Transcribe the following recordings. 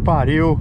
pariu.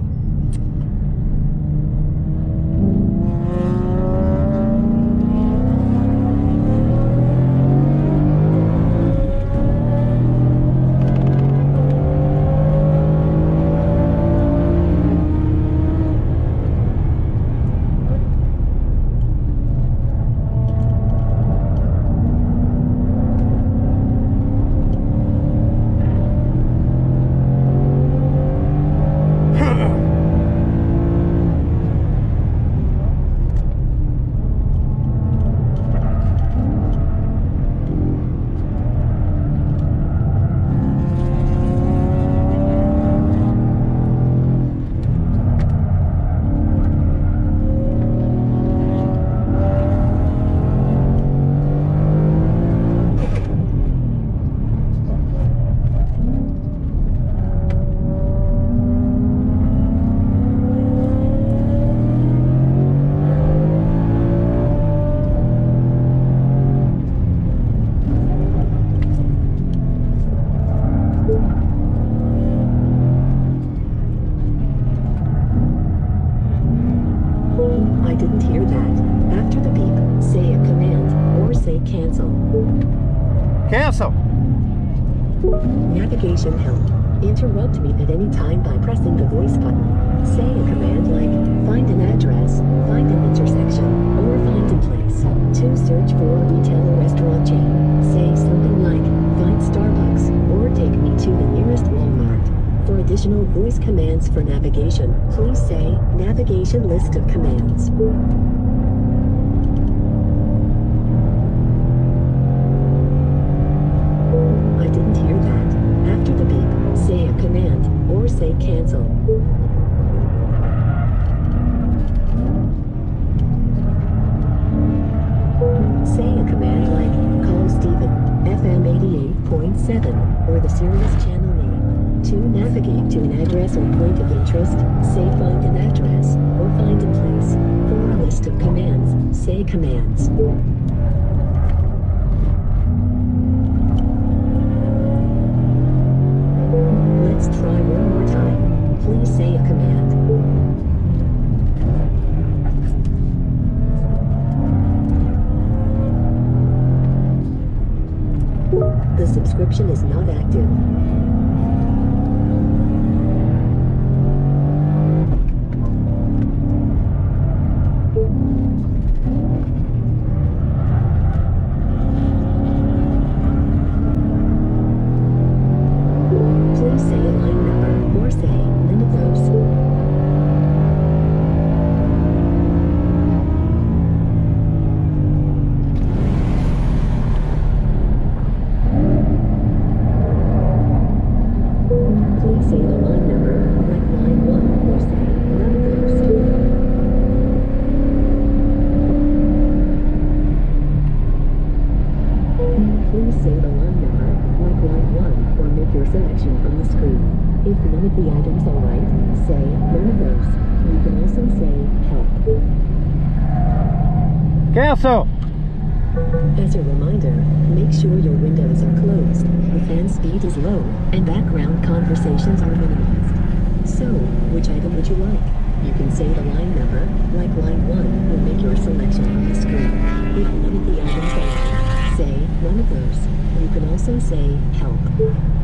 I didn't hear that. After the beep, say a command or say cancel. Cancel. Navigation help. Interrupt me at any time by pressing the voice button. Say a command like find an address, find an intersection, or find a place. To search for a retail or restaurant chain, say something like find Starbucks or take me to the nearest Walmart. For additional voice commands for navigation, please say navigation list of commands. I didn't hear that. After the beep, say a command or say cancel. Say a command like call Stephen, FM 88.7, or the Sirius channel name. To navigate to an address or point of interest, say find an address, or find a place. For a list of commands, say commands. Let's try one more time. Please say a command. The subscription is not active. Please say a line number or say none of those. Please say the line number, like line 1, or say none of those. Please say the line number, like line 1, or make your selection from the screen. If none of the items are right, say none of those. You can also say help. Cancel. As a reminder, make sure your windows are closed, the fan speed is low, and background conversations are minimized. So, which item would you like? You can say the line number, like line 1, or make your selection on the screen. If none of the items are right, say none of those. You can also say help.